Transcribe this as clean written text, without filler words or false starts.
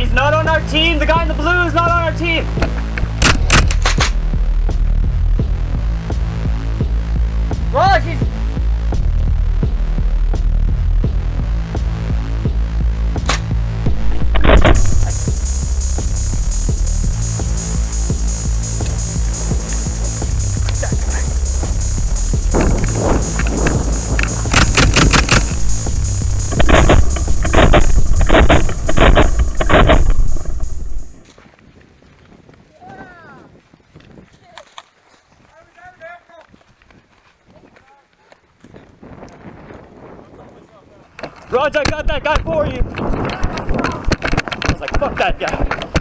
He's not on our team. The guy in the blue is not on our team. Raj, he's... Raj, I got that guy for you. I was like, fuck that guy.